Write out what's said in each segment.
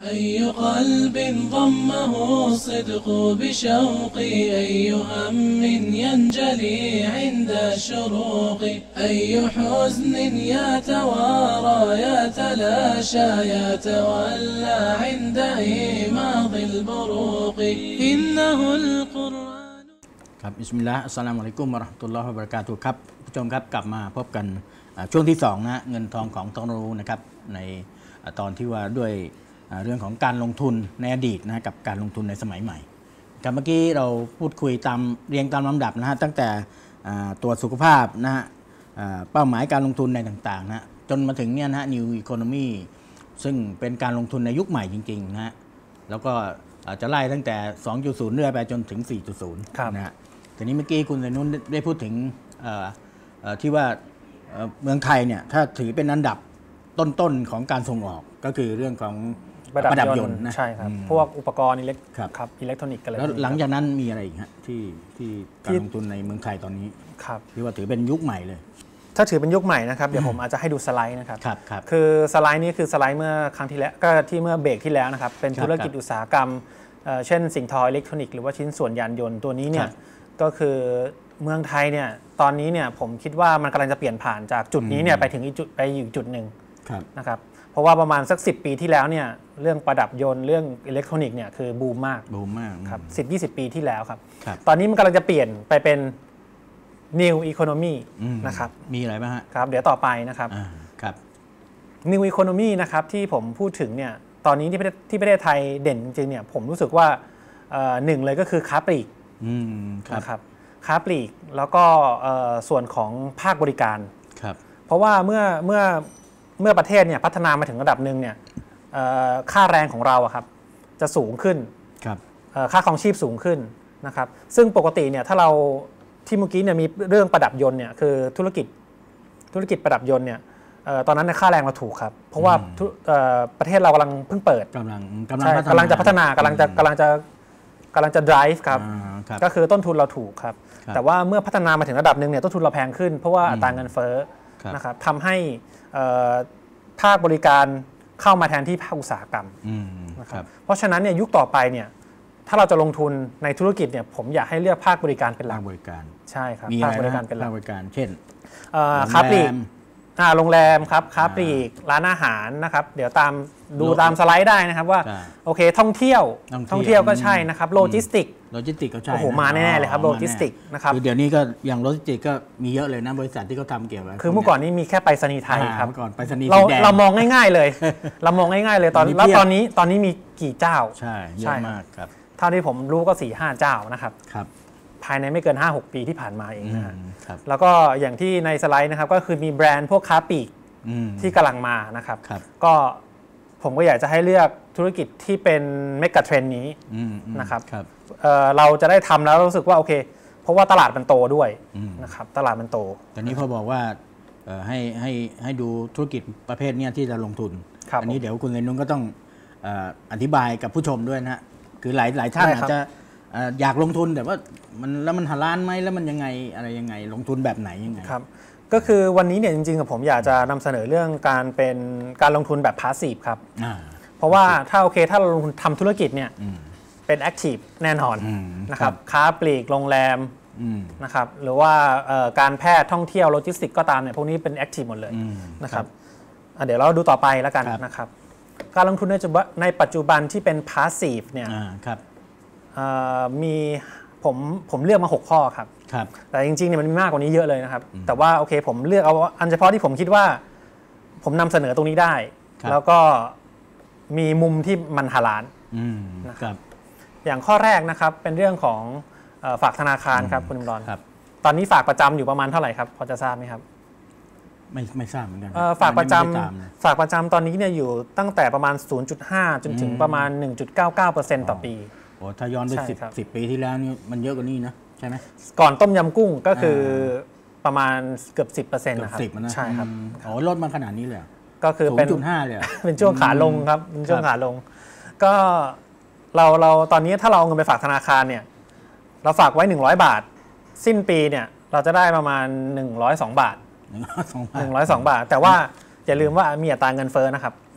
أي قلب ضمه الصدق بشوقي أي هم ينجلي عند الشروق أي حزن يتوارى يتلاشى يتولى عند إيماض البروق إنه القرآن ครับบิสมิลลาห์อัสสลามุอะลัยกุมวะเราะห์มะตุลลอฮิวะบะเราะกาตุฮ์ครับผู้ชมครับกลับมาพบกันช่วงที่2นะเงินทองของต้องรู้นะครับในตอนที่ว่าด้วยเรื่องของการลงทุนในอดีตนะกับการลงทุนในสมัยใหม่ครับเมื่อกี้เราพูดคุยตามเรียงตามลำดับนะฮะตั้งแต่ตัวสุขภาพนะฮะเป้าหมายการลงทุนในต่างๆนะจนมาถึงเนี่ยนะฮะ New Economy ซึ่งเป็นการลงทุนในยุคใหม่จริงๆนะฮะแล้วก็จะไล่ตั้งแต่ 2.0 เรื่อยไปจนถึง 4.0 นะฮะทีนี้เมื่อกี้คุณไซนุนได้พูดถึงที่ว่าเมืองไทยเนี่ยถ้าถือเป็นอันดับต้นๆของการส่งออกก็คือเรื่องของประดับยนต์นะใช่ครับพวกอุปกรณ์อิเล็กทรอนิกส์อะไรแล้วหลังจากนั้นมีอะไรอีกฮะที่การลงทุนในเมืองไทยตอนนี้ที่ว่าถือเป็นยุคใหม่เลยถ้าถือเป็นยุคใหม่นะครับเดี๋ยวผมอาจจะให้ดูสไลด์นะครับคือสไลด์นี้คือสไลด์เมื่อครั้งที่แล้วก็ที่เมื่อเบรกที่แล้วนะครับเป็นธุรกิจอุตสาหกรรมเช่นสิ่งทออิเล็กทรอนิกส์หรือว่าชิ้นส่วนยานยนต์ตัวนี้เนี่ยก็คือเมืองไทยเนี่ยตอนนี้เนี่ยผมคิดว่ามันกำลังจะเปลี่ยนผ่านจากจุดนี้เนี่ยไปถึงอีกจุดหนึ่งนะครับเพราะว่าประมาณสัก10 ปีที่แล้วเนี่ยเรื่องประดับยนต์เรื่องอิเล็กทรอนิกส์เนี่ยคือบูมมากครับ10-20 ปีที่แล้วครับตอนนี้มันกำลังจะเปลี่ยนไปเป็น New Economy นะครับมีอะไรบ้างฮะครับเดี๋ยวต่อไปนะครับNew Economy นะครับที่ผมพูดถึงเนี่ยตอนนี้ที่ประเทศไทยเด่นจริงๆเนี่ยผมรู้สึกว่าหนึ่งเลยก็คือค้าปลีกนะครับค้าปลีกแล้วก็ส่วนของภาคบริการเพราะว่าเมื่อประเทศเนี่ยพัฒนามาถึงระดับหนึ่งเนี่ยค่าแรงของเราครับจะสูงขึ้นค่าครองชีพสูงขึ้นนะครับซึ่งปกติเนี่ยถ้าเราที่เมื่อกี้เนี่ยมีเรื่องประดับยนต์เนี่ยคือธุรกิจประดับยนต์เนี่ยตอนนั้นค่าแรงเราถูกครับเพราะว่าประเทศเรากำลังเพิ่งเปิดกำลังจะพัฒนากำลังจะ drive ครับก็คือต้นทุนเราถูกครับแต่ว่าเมื่อพัฒนามาถึงระดับหนึ่งเนี่ยต้นทุนเราแพงขึ้นเพราะว่าอัตราเงินเฟ้อนะครับทำให้ภาคบริการเข้ามาแทนที่ภาคอุตสาหกรรมนะครับเพราะฉะนั้นเนี่ยยุคต่อไปเนี่ยถ้าเราจะลงทุนในธุรกิจเนี่ยผมอยากให้เลือกภาคบริการเป็นหลักใช่ครับภาคบริการเป็นหลักภาคบริการเช่นค้าปลีกโรงแรมครับค้าปลีกร้านอาหารนะครับเดี๋ยวดูตามสไลด์ได้นะครับว่าโอเคท่องเที่ยวก็ใช่นะครับโลจิสติกก็ใช่โอ้โหมาแน่ๆเลยครับโลจิสติกนะครับคือเดี๋ยวนี้ก็อย่างโลจิสติกก็มีเยอะเลยนะบริษัทที่เขาทำเกี่ยวกับคือเมื่อก่อนนี้มีแค่ไปรษณีย์ไทยครับก่อนไปรษณีย์เรามองง่ายๆเลยตอนนี้มีกี่เจ้าใช่เยอะมากครับเท่าที่ผมรู้ก็ 4-5 เจ้านะครับภายในไม่เกิน 5-6 ปีที่ผ่านมาเองนะครับแล้วก็อย่างที่ในสไลด์นะครับก็คือมีแบรนด์พวกค้าปลีกที่กำลังมานะครับก็ผมก็อยากจะให้เลือกธุรกิจที่เป็นเมกะเทรนด์นี้นะครับเราจะได้ทำแล้วรู้สึกว่าโอเคเพราะว่าตลาดมันโตด้วยนะครับตลาดมันโตแต่นี้พอบอกว่าให้ดูธุรกิจประเภทนี้ที่จะลงทุนอันนี้เดี๋ยวคุณเรนนุ่งก็ต้องอธิบายกับผู้ชมด้วยนะคือหลายท่านอาจจะอยากลงทุนแต่ว่ามันหาล้านไหมแล้วมันยังไงอะไรยังไงลงทุนแบบไหนยังไงครับก็คือวันนี้เนี่ยจริงๆผมอยากจะนำเสนอเรื่องการลงทุนแบบพาสซีฟครับเพราะว่าถ้าเราลงทุนทำธุรกิจเนี่ยเป็นแอคทีฟแน่นอนนะครับค้าปลีกโรงแรมนะครับหรือว่าการแพทย์ท่องเที่ยวโลจิสติกก็ตามเนี่ยพวกนี้เป็นแอคทีฟหมดเลยนะครับเดี๋ยวเราดูต่อไปแล้วกันนะครับการลงทุนในปัจจุบันที่เป็นพาสซีฟเนี่ยมีผมเลือกมา6ข้อครับแต่จริงๆเนี่ยมันมีมากกว่านี้เยอะเลยนะครับแต่ว่าโอเคผมเลือกเอาอันเฉพาะที่ผมคิดว่าผมนำเสนอตรงนี้ได้แล้วก็มีมุมที่มันฮาลาลนะครับอย่างข้อแรกนะครับเป็นเรื่องของฝากธนาคารครับคุณอิมรอนตอนนี้ฝากประจำอยู่ประมาณเท่าไหร่ครับพอจะทราบไหมครับไม่ทราบเหมือนกันฝากประจำตอนนี้เนี่ยอยู่ตั้งแต่ประมาณ 0.5 จนถึงประมาณ 1.99% ต่อปีโอ้ถ้าย้อนไป10 ปีที่แล้วนี่มันเยอะกว่านี้นะใช่ไหมก่อนต้มยำกุ้งก็คือประมาณเกือบ 10% นะครับใช่ครับโอ้ลดมาขนาดนี้เลยก็คือเป็น 0.5 เลยเป็นช่วงขาลงครับเป็นช่วงขาลงก็เราตอนนี้ถ้าเราเอาเงินไปฝากธนาคารเนี่ยเราฝากไว้100 บาทสิ้นปีเนี่ยเราจะได้ประมาณ102 บาท102 บาทแต่ว่าอย่าลืมว่ามีอัตราเงินเฟ้อนะครับ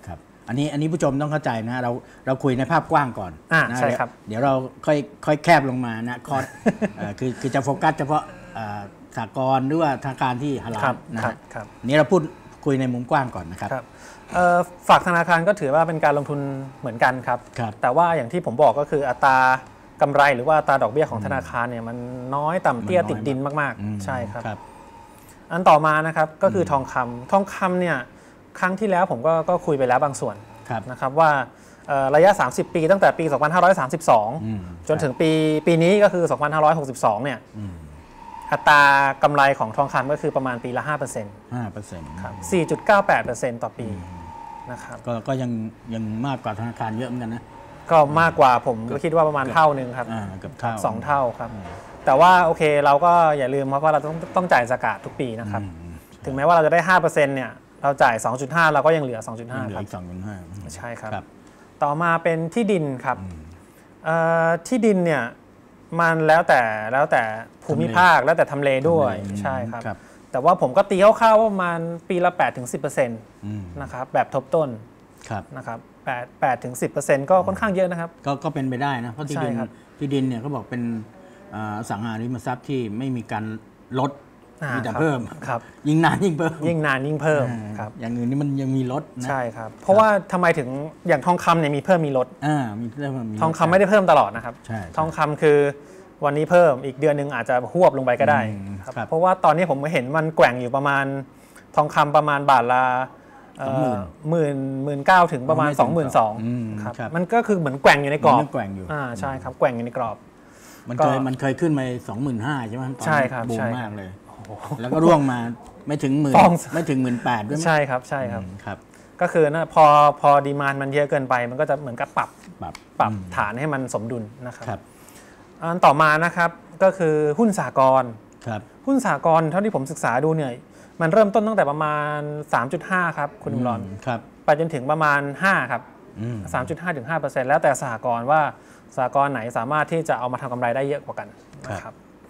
อันนี้ผู้ชมต้องเข้าใจนะเราคุยในภาพกว้างก่อนนะใช่ครับเดี๋ยวเราค่อยแคบลงมานะคอร์สคือจะโฟกัสเฉพาะสหกรณ์หรือว่าธนาคารที่ฮาลาลนะฮะนี้เราคุยในมุมกว้างก่อนนะครับฝากธนาคารก็ถือว่าเป็นการลงทุนเหมือนกันครับแต่ว่าอย่างที่ผมบอกก็คืออัตรากำไรหรือว่าอัตราดอกเบี้ยของธนาคารเนี่ยมันน้อยต่ำเตี้ยติดดินมากๆใช่ครับอันต่อมานะครับก็คือทองคำเนี่ยครั้งที่แล้วผมก็คุยไปแล้วบางส่วนนะครับว่าระยะ30 ปีตั้งแต่ปี 2532 จนถึงปีนี้ก็คือ 2562 เนี่ยอัตรากำไรของทองคำก็คือประมาณปีละ 5%ครับ 4.98% ต่อปีนะครับก็ยังมากกว่าธนาคารเยอะเหมือนกันนะก็มากกว่าผมก็คิดว่าประมาณเท่านึงครับเกือบเท่า 2 เท่าครับแต่ว่าโอเคเราก็อย่าลืมว่าเราต้องจ่ายสกาดทุกปีนะครับถึงแม้ว่าเราจะได้ 5% เนี่ยเราจ่าย 2.5 เราก็ยังเหลือ 2.5 ครับใช่ครับต่อมาเป็นที่ดินครับที่ดินเนี่ยมันแล้วแต่ภูมิภาคแล้วแต่ทำเลด้วยใช่ครับแต่ว่าผมก็ตีคร่าวๆว่าประมาณปีละ 8-10% นะครับแบบทบต้นนะครับ8-10% ก็ค่อนข้างเยอะนะครับก็เป็นไปได้นะเพราะที่ดินเนี่ยเขาบอกเป็นสังหาริมทรัพย์ที่ไม่มีการลดมีแต่เพิ่มยิ่งนานยิ่งเพิ่มครับอย่างอื่นนี่มันยังมีลดใช่ครับเพราะว่าทำไมถึงอย่างทองคำเนี่ยมีเพิ่มมีลดทองคำไม่ได้เพิ่มตลอดนะครับทองคำคือวันนี้เพิ่มอีกเดือนนึงอาจจะหวบลงไปก็ได้เพราะว่าตอนนี้ผมเห็นมันแกว่งอยู่ประมาณทองคำประมาณบาทละ19,000ถึงประมาณ 22,000 ครับมันก็คือเหมือนแกว่งอยู่ในกรอบใช่ครับแกว่งอยู่ในกรอบมันเคยขึ้นไป 25,000 ใช่ไหมใช่ครับบูมมากเลยแล้วก็ร่วงมาไม่ถึง10,000ไม่ถึง 18,000 ด้วยใช่ครับก็คือนะพอดีมานด์มันเยอะเกินไปมันก็จะเหมือนกับปรับฐานให้มันสมดุลนะครับอันต่อมานะครับก็คือหุ้นสหกรณ์หุ้นสหกรณ์เท่าที่ผมศึกษาดูเนี่ยมันเริ่มต้นตั้งแต่ประมาณ 3.5 ครับคุณอิมรอนไปจนถึงประมาณ5ครับ 3.5 ถึง 5% แล้วแต่สหกรณ์ว่าสหกรณ์ไหนสามารถที่จะเอามาทำกำไรได้เยอะกว่ากันนะครับ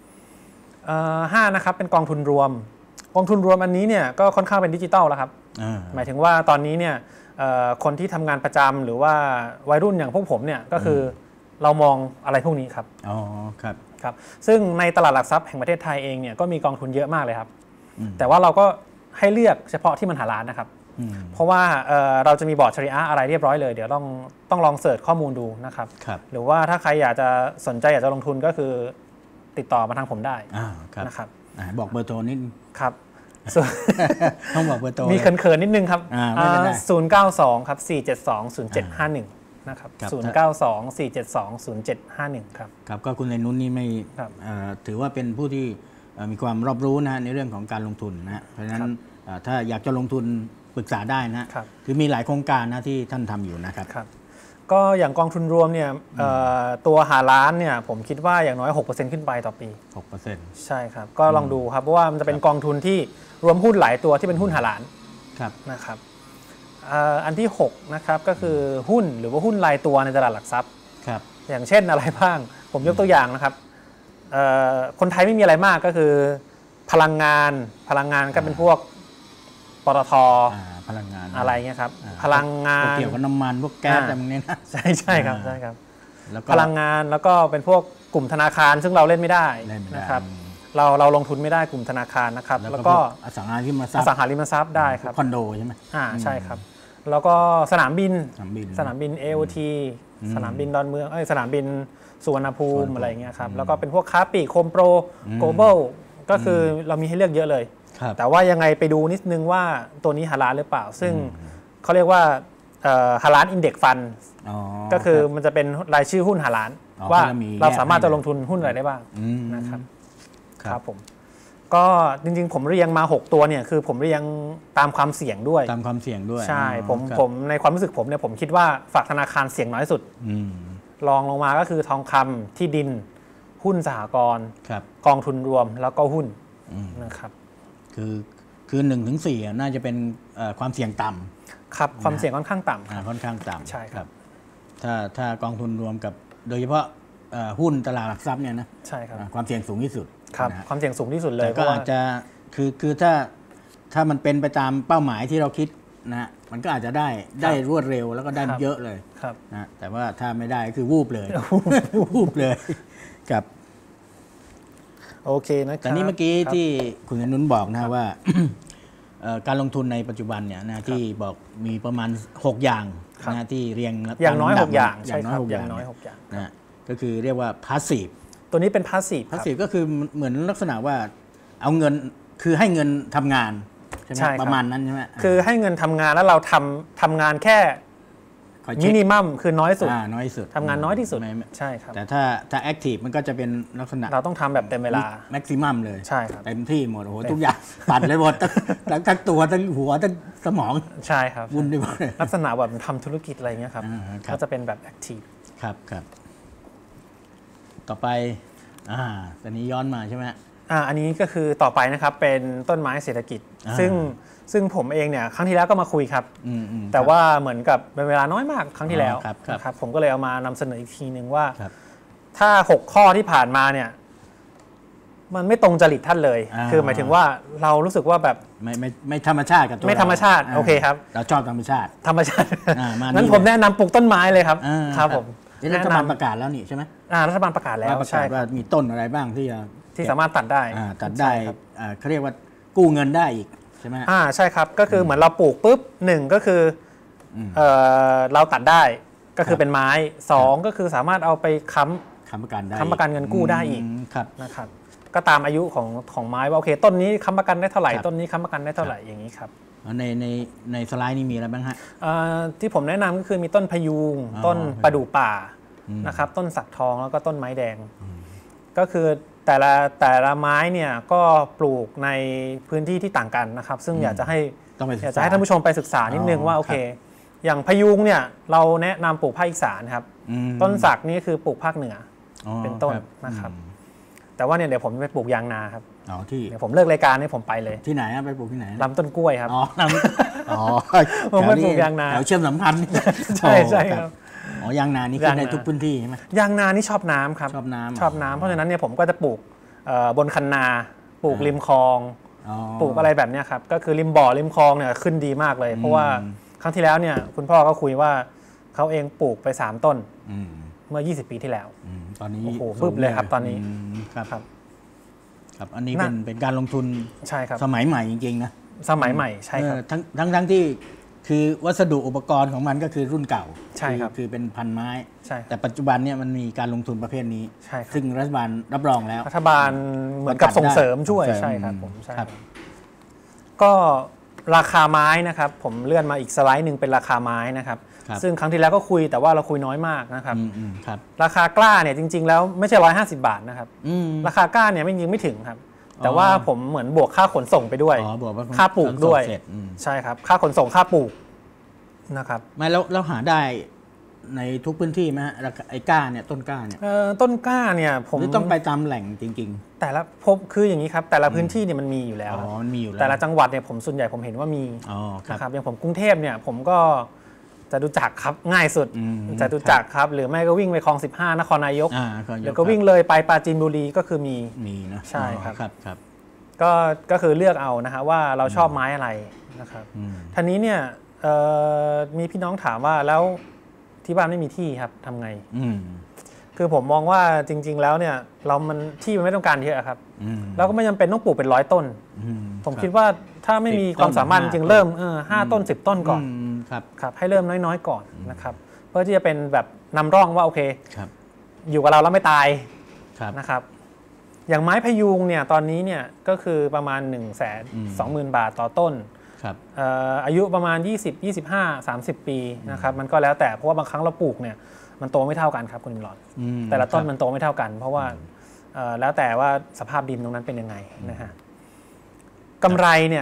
5นะครับเป็นกองทุนรวมอันนี้เนี่ยก็ค่อนข้างเป็นดิจิตอลแล้วครับหมายถึงว่าตอนนี้เนี่ยคนที่ทำงานประจำหรือว่าวัยรุ่นอย่างพวกผมเนี่ยก็คือเรามองอะไรพวกนี้ครับครับซึ่งในตลาดหลักทรัพย์แห่งประเทศไทยเองเนี่ยก็มีกองทุนเยอะมากเลยครับแต่ว่าเราก็ให้เลือกเฉพาะที่มันหาร้านนะครับเพราะว่าเราจะมีบอร์ดชริอะห์อะไรเรียบร้อยเลยเดี๋ยวต้องลองเสิร์ชข้อมูลดูนะครับหรือว่าถ้าใครอยากจะสนใจอยากจะลงทุนก็คือติดต่อมาทางผมได้นะครับบอกเบอร์โทรนิดครับต้องบอกเบอร์โทรมีเขินๆนิดนึงครับ092ครับ4720751นะครับ092-472-0751 ครับก็คุณในนุ่นนี่ไม่ถือว่าเป็นผู้ที่มีความรอบรู้นะในเรื่องของการลงทุนนะเพราะฉะนั้นถ้าอยากจะลงทุนปรึกษาได้นะคือมีหลายโครงการนะที่ท่านทำอยู่นะครับก็อย่างกองทุนรวมเนี่ยตัวหาล้านเนี่ยผมคิดว่าอย่างน้อย 6% ขึ้นไปต่อปี 6% ใช่ครับก็ลองดูครับเพราะว่ามันจะเป็นกองทุนที่รวมหุ้นหลายตัวที่เป็นหุ้นหาล้านนะครับอันที่6นะครับก็คือหุ้นหรือว่าหุ้นรายตัวในตลาดหลักทรัพย์อย่างเช่นอะไรบ้างผมยกตัวอย่างนะครับคนไทยไม่มีอะไรมากก็คือพลังงานก็เป็นพวกปตท. พลังงานอะไรเงี้ยครับพลังงานเกี่ยวกับน้ำมันพวกแก๊สอะไรพวกนี้นะใช่ครับพลังงานแล้วก็เป็นพวกกลุ่มธนาคารซึ่งเราเล่นไม่ได้นะครับเราลงทุนไม่ได้กลุ่มธนาคารนะครับแล้วก็อสังหาริมทรัพย์ได้ครับคอนโดใช่ไหมใช่ครับแล้วก็สนามบิน AOT สนามบินดอนเมืองสนามบินสุวรรณภูมิอะไรเงี้ยครับแล้วก็เป็นพวกค้าปลีกโฮมโปรโกลบอลก็คือเรามีให้เลือกเยอะเลยแต่ว่ายังไงไปดูนิดนึงว่าตัวนี้ฮาลาลหรือเปล่าซึ่งเขาเรียกว่าฮาลาลอินเด็กซ์ฟันก็คือมันจะเป็นรายชื่อหุ้นฮาลาลว่าเราสามารถจะลงทุนหุ้นอะไรได้บ้างนะครับผมก็จริงๆผมเรียงมา6ตัวเนี่ยคือผมเรียงตามความเสี่ยงด้วยใช่ผมในความรู้สึกผมเนี่ยผมคิดว่าฝากธนาคารเสี่ยงน้อยสุดรองลงมาก็คือทองคำที่ดินหุ้นสหกรณ์กองทุนรวมแล้วก็หุ้นนะครับคือ1-4น่าจะเป็นความเสี่ยงต่ำครับความเสี่ยงค่อนข้างต่ำค่อนข้างต่ำใช่ครับถ้ากองทุนรวมกับโดยเฉพาะหุ้นตลาดหลักทรัพย์เนี่ยนะใช่ครับความเสี่ยงสูงที่สุดครับความเสี่ยงสูงที่สุดเลยก็อาจจะคือถ้ามันเป็นไปตามเป้าหมายที่เราคิดนะมันก็อาจจะได้รวดเร็วแล้วก็ได้เยอะเลยนะแต่ว่าถ้าไม่ได้คือวูบเลย วูบเลยครับโอเคนะครับแต่นี่เมื่อกี้ที่คุณอนุนบอกนะว่าการลงทุนในปัจจุบันเนี่ยนะที่บอกมีประมาณ6อย่างนะที่เรียงอย่างน้อย6อย่างอย่างน้อย6อย่างนะก็คือเรียกว่า passive ตัวนี้เป็น passive passive ก็คือเหมือนลักษณะว่าเอาเงินคือให้เงินทำงานใช่ไหมประมาณนั้นใช่ไหมคือให้เงินทำงานแล้วเราทำงานแค่มินิมัมคือน้อยสุดทำงานน้อยที่สุดใช่ครับแต่ถ้าแอคทีฟมันก็จะเป็นลักษณะเราต้องทำแบบเต็มเวลาแม็กซิมัมเลยใช่ครับเต็มที่หมดโอ้โหทุกอย่างปัดเลยหมดทั้งตัวทั้งหัวทั้งสมองใช่ครับวุ่นไปหมดลักษณะแบบทำธุรกิจอะไรเงี้ยครับก็จะเป็นแบบแอคทีฟครับต่อไปตอนนี้ย้อนมาใช่ไหมอันนี้ก็คือต่อไปนะครับเป็นต้นไม้เศรษฐกิจซึ่งผมเองเนี่ยครั้งที่แล้วก็มาคุยครับแต่ว่าเหมือนกับเป็นเวลาน้อยมากครั้งที่แล้วครับผมก็เลยเอามานำเสนออีกทีนึงว่าถ้า6ข้อที่ผ่านมาเนี่ยมันไม่ตรงจริตท่านเลยคือหมายถึงว่าเรารู้สึกว่าแบบไม่ธรรมชาติกับตัวไม่ธรรมชาติโอเคครับเราชอบธรรมชาติงั้นผมแนะนำปลูกต้นไม้เลยครับครับผมรัฐบาลประกาศแล้วนี่ใช่ไหมรัฐบาลประกาศแล้วใช่ว่ามีต้นอะไรบ้างที่สามารถตัดได้เขาเรียกว่ากู้เงินได้อีกใช่ไหมใช่ครับก็คือเหมือนเราปลูกปุ๊บ1ก็คือเราตัดได้ก็คือเป็นไม้2ก็คือสามารถเอาไปค้ำประกันได้ค้ำประกันเงินกู้ได้อีกนะครับก็ตามอายุของไม้ว่าโอเคต้นนี้ค้ำประกันได้เท่าไหร่ต้นนี้ค้ำประกันได้เท่าไหร่อย่างนี้ครับในสไลด์นี้มีอะไรบ้างฮะที่ผมแนะนำก็คือมีต้นพยุงต้นประดู่ป่านะครับต้นสักทองแล้วก็ต้นไม้แดงก็คือแต่ละไม้เนี่ยก็ปลูกในพื้นที่ที่ต่างกันนะครับซึ่งอยากจะให้ท่านผู้ชมไปศึกษานิดนึงว่าโอเคอย่างพยุงเนี่ยเราแนะนำปลูกภาคอีสานครับต้นสักนี่คือปลูกภาคเหนือเป็นต้นนะครับแต่ว่าเนี่ยเดี๋ยวผมไปปลูกยางนาครับเดี๋ยวผมเลิกรายการนี่ผมไปเลยที่ไหนไปปลูกที่ไหนลำต้นกล้วยครับผมไปปลูกยางนาแถวเชื่อมสัมพันธ์ใช่ครับยางนานี่คือในทุกพื้นที่ใช่ไหมยางนานี่ชอบน้ำครับชอบน้ำเพราะฉะนั้นเนี่ยผมก็จะปลูกบนคันนาปลูกริมคลองปลูกอะไรแบบนี้ครับก็คือริมบ่อริมคลองเนี่ยขึ้นดีมากเลยเพราะว่าครั้งที่แล้วเนี่ยคุณพ่อก็คุยว่าเขาเองปลูกไป3ต้นเมื่อ20ปีที่แล้วตอนนี้โอ้โหปึ๊บเลยครับตอนนี้ครับอันนี้เป็นการลงทุนใช่ครับสมัยใหม่จริงๆนะสมัยใหม่ใช่ครับทั้งที่คือวัสดุอุปกรณ์ของมันก็คือรุ่นเก่าใช่ครับคือเป็นพันไม้ใช่แต่ปัจจุบันเนี่ยมันมีการลงทุนประเภทนี้ใช่ซึ่งรัฐบาลรับรองแล้วรัฐบาลเหมือนกับส่งเสริมช่วยใช่ครับผมใช่ก็ราคาไม้นะครับผมเลื่อนมาอีกสไลด์หนึ่งเป็นราคาไม้นะครับซึ่งครั้งที่แล้วก็คุยแต่ว่าเราคุยน้อยมากนะครับราคากล้าเนี่ยจริงๆแล้วไม่ใช่150 บาทนะครับราคากล้าเนี่ยไม่ถึงครับแต่ว่าผมเหมือนบวกค่าขนส่งไปด้วยค่าปลูกด้วยใช่ครับค่าขนส่งค่าปลูกนะครับไม่แล้วหาได้ในทุกพื้นที่ไหมไอ้ก้าเนี่ยต้นก้าเนี่ยต้นก้าเนี่ยผมต้องไปตามแหล่งจริงๆแต่ละพบคืออย่างนี้ครับแต่ละพื้นที่เนี่ยมันมีอยู่แล้วมันมีอยู่แล้วแต่ละจังหวัดเนี่ยผมส่วนใหญ่ผมเห็นว่ามีนะครับอย่างผมกรุงเทพเนี่ยผมก็จะดูจักครับง่ายสุดจะดูจักครับหรือไม่ก็วิ่งไปคลอง15นครนายกแล้วก็วิ่งเลยไปปราจีนบุรีก็คือมีนะใช่ครับครับก็คือเลือกเอานะฮะว่าเราชอบไม้อะไรนะครับทีนี้เนี่ยมีพี่น้องถามว่าแล้วที่บ้านไม่มีที่ครับทำไงคือผมมองว่าจริงๆแล้วเนี่ยมันที่มันไม่ต้องการเยอะครับแล้วก็ไม่จำเป็นต้องปลูกเป็น100 ต้นผมคิดว่าถ้าไม่มีความสามารถจริงเริ่ม5 ต้น10 ต้นก่อนครับให้เริ่มน้อยๆก่อนนะครับเพื่อที่จะเป็นแบบนำร่องว่าโอเคอยู่กับเราแล้วไม่ตายนะครับอย่างไม้พยุงเนี่ยตอนนี้เนี่ยก็คือประมาณ 120,000 บาทต่อต้นอายุประมาณ20 25 30 ปีนะครับมันก็แล้วแต่เพราะว่าบางครั้งเราปลูกเนี่ยมันโตไม่เท่ากันครับคุณอิมรอนแต่ละต้นมันโตไม่เท่ากันเพราะว่าแล้วแต่ว่าสภาพดินตรงนั้นเป็นยังไงนะฮะกำไรเนี่ย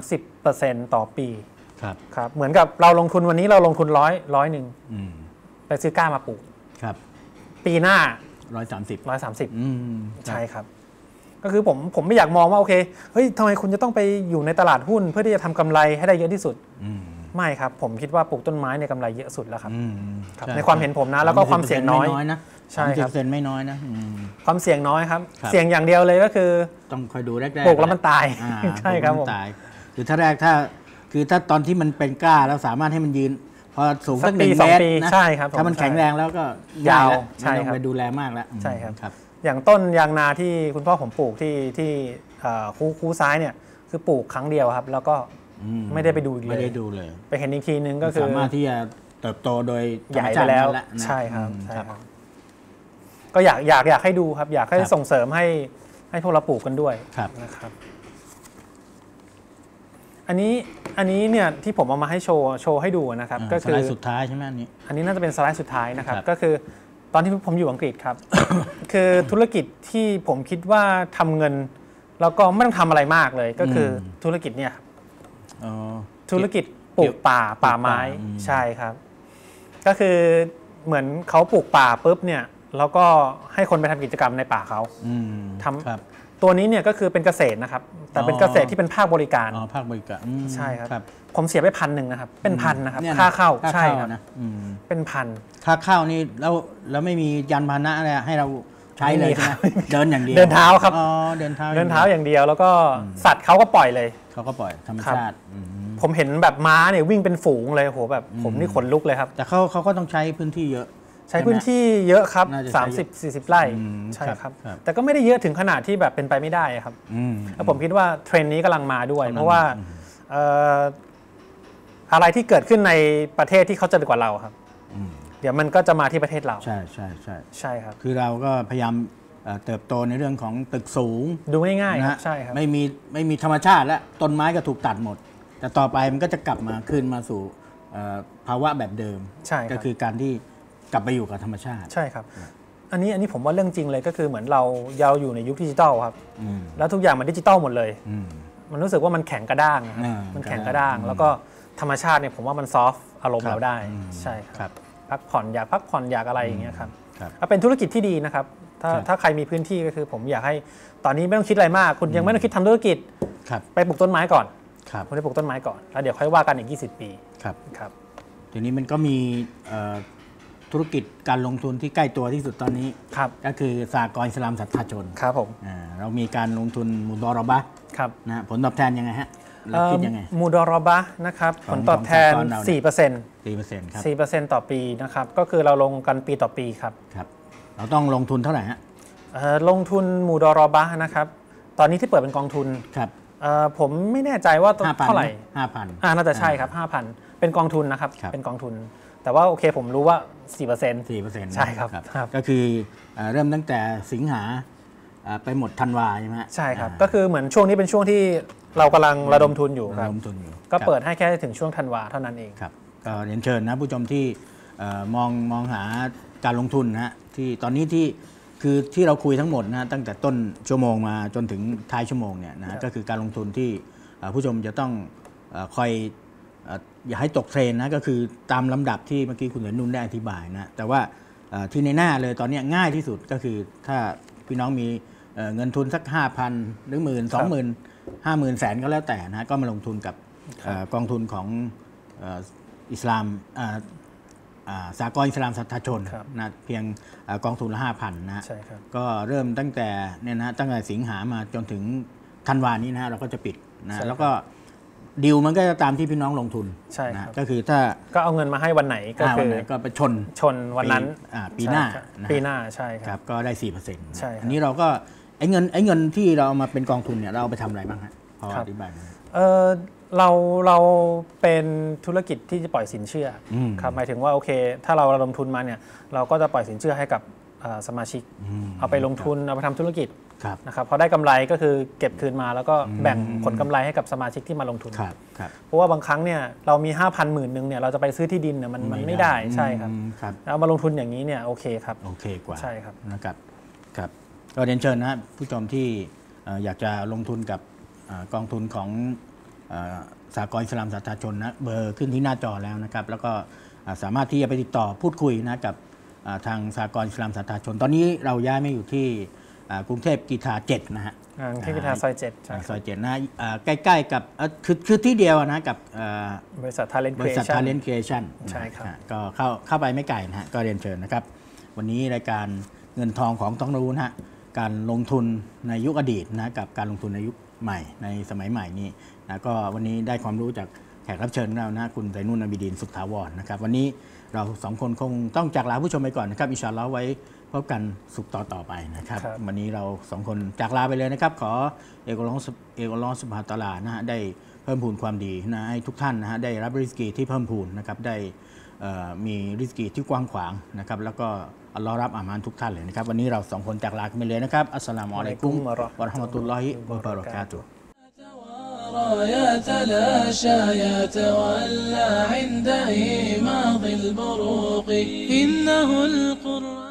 30%ต่อปีครับเหมือนกับเราลงทุนวันนี้เราลงทุนร้อยหนึ่งไปซื้อก้ามาปลูกปีหน้า130ใช่ครับก็คือผมไม่อยากมองว่าโอเคเฮ้ยทำไมคุณจะต้องไปอยู่ในตลาดหุ้นเพื่อที่จะทำกำไรให้ได้เยอะที่สุดไม่ครับผมคิดว่าปลูกต้นไม้ในกำไรเยอะสุดแล้วครับในความเห็นผมนะแล้วก็ความเสี่ยงน้อยนะใช่ครับไม่น้อยนะความเสี่ยงน้อยครับเสี่ยงอย่างเดียวเลยก็คือต้องคอยดูแรกๆปลูกแล้วมันตายใช่ครับผมตายคือถ้าแรกถ้าคือถ้าตอนที่มันเป็นกล้าแล้วสามารถให้มันยืนพอสูงสัก1 เมตรนะใช่ครับถ้ามันแข็งแรงแล้วก็ยาวใช่ต้องไปดูแลมากแล้วใช่ครับครับอย่างต้นยางนาที่คุณพ่อผมปลูกที่คูซ้ายเนี่ยคือปลูกครั้งเดียวครับแล้วก็ไม่ได้ไปดูเลยไม่ได้ดูเลยไปเห็นอีกทีนึงก็คือสามารถที่จะเติบโตโดยใหญ่ไปแล้วใช่ครับใช่ครับก็อยากให้ดูครับอยากให้ส่งเสริมให้พวกเราปลูกกันด้วยนะครับอันนี้เนี่ยที่ผมเอามาให้โชว์ให้ดูนะครับก็คือสไลด์สุดท้ายใช่ไหมอันนี้น่าจะเป็นสไลด์สุดท้ายนะครับก็คือตอนที่ผมอยู่อังกฤษครับ คือธุรกิจที่ผมคิดว่าทำเงินแล้วก็ไม่ต้องทำอะไรมากเลยก็คือธุรกิจเนี่ยธุรกิจปลูกป่าไม้ใช่ครับก็คือเหมือนเขาปลูกป่าปุ๊บเนี่ยแล้วก็ให้คนไปทำกิจกรรมในป่าเขาทำตัวนี้เนี่ยก็คือเป็นเกษตรนะครับแต่เป็นเกษตรที่เป็นภาคบริการภาคบริการใช่ครับผมเสียไป1,000นะครับเป็น1,000นะครับค่าเข้าใช่ครับเป็น1,000 ค่าเข้านี่แล้วไม่มียานพาหนะอะไรให้เราใช้เลยใช่ไหมเดินอย่างเดียวเดินเท้าครับเดินเท้าอย่างเดียวแล้วก็สัตว์เขาก็ปล่อยเลยเขาก็ปล่อยธรรมชาติผมเห็นแบบม้าเนี่ยวิ่งเป็นฝูงเลยโหแบบผมนี่ขนลุกเลยครับแต่เขาก็ต้องใช้พื้นที่เยอะใช้พื้นที่เยอะครับ30-40 ไร่ใช่ครับแต่ก็ไม่ได้เยอะถึงขนาดที่แบบเป็นไปไม่ได้ครับแล้วผมคิดว่าเทรนด์นี้กำลังมาด้วยเพราะว่าอะไรที่เกิดขึ้นในประเทศที่เขาเจริญกว่าเราครับเดี๋ยวมันก็จะมาที่ประเทศเราใช่ครับคือเราก็พยายามเติบโตในเรื่องของตึกสูงดูง่ายๆนะใช่ครับไม่มีธรรมชาติและต้นไม้ก็ถูกตัดหมดแต่ต่อไปมันก็จะกลับมาคืนมาสู่ภาวะแบบเดิมก็คือการที่กลับไปอยู่กับธรรมชาติใช่ครับอันนี้ผมว่าเรื่องจริงเลยก็คือเหมือนเราอยู่ในยุคดิจิตอลครับแล้วทุกอย่างมันดิจิตอลหมดเลยมันรู้สึกว่ามันแข็งกระด้างมันแข็งกระด้างแล้วก็ธรรมชาติเนี่ยผมว่ามันซอฟต์อารมณ์เราได้ใช่ครับพักผ่อนอยากอะไรอย่างเงี้ยครับเป็นธุรกิจที่ดีนะครับถ้าใครมีพื้นที่ก็คือผมอยากให้ตอนนี้ไม่ต้องคิดอะไรมากคุณยังไม่ต้องคิดทำธุรกิจไปปลูกต้นไม้ก่อนคุณไปปลูกต้นไม้ก่อนแล้วเดี๋ยวค่อยว่ากันอีก20 ปีครับทีนี้มันก็มีธุรกิจการลงทุนที่ใกล้ตัวที่สุดตอนนี้ก็คือสหกรณ์อิสลามศรัทธาชนครับผมเรามีการลงทุนมูดอรอบะนะผลตอบแทนยังไงฮะเราคิดยังไงมูดอรอบะนะครับผลตอบแทน 4% ครับ 4% ต่อปีนะครับก็คือเราลงกันปีต่อปีครับเราต้องลงทุนเท่าไหร่ฮะลงทุนมูดอรอบะนะครับตอนนี้ที่เปิดเป็นกองทุนผมไม่แน่ใจว่าเท่าไหร่ 5,000 น่าจะใช่ครับ 5,000 เป็นกองทุนนะครับเป็นกองทุนแต่ว่าโอเคผมรู้ว่า 4% ใช่ครับก็คือเริ่มตั้งแต่สิงหาไปหมดธันวาใช่ไหมใช่ครับก็คือเหมือนช่วงนี้เป็นช่วงที่เรากำลังระดมทุนอยู่ครับก็เปิดให้แค่ถึงช่วงธันวาเท่านั้นเองครับก็เรียนเชิญนะผู้ชมที่มองหาการลงทุนนะที่ตอนนี้ที่เราคุยทั้งหมดนะตั้งแต่ต้นชั่วโมงมาจนถึงท้ายชั่วโมงเนี่ยนะก็คือการลงทุนที่ผู้ชมจะต้องคอยอย่าให้ตกเทรนนะก็คือตามลำดับที่เมื่อกี้คุณเหลือนุ่นได้อธิบายนะแต่ว่าที่ในหน้าเลยตอนนี้ง่ายที่สุดก็คือถ้าพี่น้องมีเงินทุนสัก 5,000 หรือ 10,000 20,000 50,000 แสนก็แล้วแต่นะก็มาลงทุนกับกองทุนของอิสลามสหกรณ์อิสลามศรัทธาชนนะเพียงกองทุนละ 5,000 นะก็เริ่มตั้งแต่เนี่ยนะตั้งแต่สิงหามาจนถึงธันวานี้นะเราก็จะปิดนะแล้วก็ดีลมันก็จะตามที่พี่น้องลงทุนใช่ครับก็คือถ้าก็เอาเงินมาให้วันไหนก็คือก็ไปชนวันนั้นปีหน้าใช่ครับก็ได้ 4% ใช่อันนี้เราก็ไอ้เงินที่เราเอามาเป็นกองทุนเนี่ยเราเอาไปทำอะไรบ้างฮะพออธิบายเราเป็นธุรกิจที่จะปล่อยสินเชื่อครับหมายถึงว่าโอเคถ้าเราระดมทุนมาเนี่ยเราก็จะปล่อยสินเชื่อให้กับสมาชิกเอาไปลงทุนเอาไปทำธุรกิจนะครับพอได้กำไรก็คือเก็บคืนมาแล้วก็แบ่งผลกำไรให้กับสมาชิกที่มาลงทุนเพราะว่าบางครั้งเนี่ยเรามี 5,000 10,000 นึงเนี่ยเราจะไปซื้อที่ดินเนี่ยมันไม่ได้ใช่ครับเอามาลงทุนอย่างนี้เนี่ยโอเคครับโอเคกว่าใช่ครับนะครับก็เรียนเชิญนะผู้ชมที่อยากจะลงทุนกับกองทุนของสหกรณ์อิสลามศรัทธาชนนะเบอร์ขึ้นที่หน้าจอแล้วนะครับแล้วก็สามารถที่จะไปติดต่อพูดคุยนะกับทางสหกรณ์อิสลามศรัทธาชนตอนนี้เราย้ายมาอยู่ที่กรุงเทพกีฬา7นะฮะที่กีฬาซอย7 ซอย7นะใกล้ๆกับคือที่เดียวนะกับบริษัท Talent Creation ใช่ครับก็เข้าไปไม่ไกลนะฮะก็เรียนเชิญนะครับวันนี้รายการเงินทองของต้องรู้นะฮะการลงทุนในยุคอดีตนะกับการลงทุนในยุคใหม่ในสมัยใหม่นี้นะก็วันนี้ได้ความรู้จากแขกรับเชิญของเรานะคุณไซนุน อาบิดีน สุขถาวรนะครับวันนี้เราสองคนคงต้องจากลาผู้ชมไปก่อนนะครับอินชาอัลลอฮ์ไว้พบกันสุขต่อไปนะครับวันนี้เราสองคนจากลาไปเลยนะครับขอเอกอัลลอฮ์ซุบฮานะฮูวะตะอาลานะฮะได้เพิ่มพูนความดีนะให้ทุกท่านนะฮะได้รับริสกีที่เพิ่มพูนนะครับได้มีริสกีที่กว้างขวางนะครับแล้วก็อัลลอฮ์รับอามันทุกท่านเลยนะครับวันนี้เราสองคนจากลากันไปเลยนะครับอัสสลามุอะลัยกุมวะเราะห์มะตุลลอฮิวะบะเราะกาตุฮ์ يتلاشى يتولى عند إيماض البروق إنه القرآن